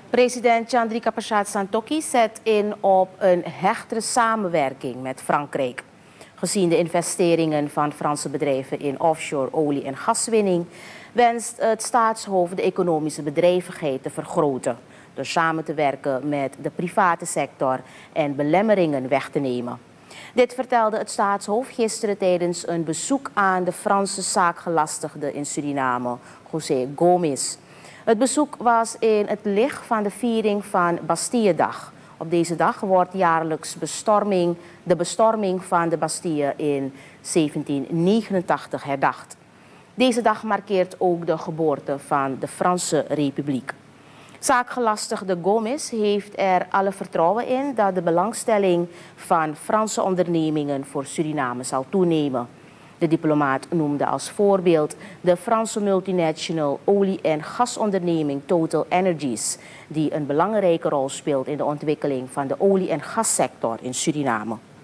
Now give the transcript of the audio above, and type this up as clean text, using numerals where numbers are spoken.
President Chandrika Prasad Santokhi zet in op een hechtere samenwerking met Frankrijk. Gezien de investeringen van Franse bedrijven in offshore olie- en gaswinning wenst het staatshoofd de economische bedrijvigheid te vergroten door samen te werken met de private sector en belemmeringen weg te nemen. Dit vertelde het staatshoofd gisteren tijdens een bezoek aan de Franse zaakgelastigde in Suriname, José Gomis. Het bezoek was in het licht van de viering van Bastilledag. Op deze dag wordt jaarlijks de bestorming van de Bastille in 1789 herdacht. Deze dag markeert ook de geboorte van de Franse Republiek. Zaakgelastigde Gomis heeft er alle vertrouwen in dat de belangstelling van Franse ondernemingen voor Suriname zal toenemen. De diplomaat noemde als voorbeeld de Franse multinational olie- en gasonderneming Total Energies, die een belangrijke rol speelt in de ontwikkeling van de olie- en gassector in Suriname.